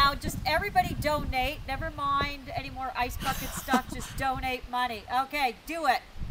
now. Just everybody donate. Never mind any more ice bucket stuff. Just donate money. Okay, do it.